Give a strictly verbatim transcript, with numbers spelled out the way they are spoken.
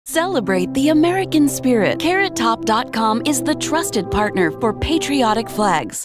Celebrate the American spirit. Carrot Top dot com is the trusted partner for patriotic flags.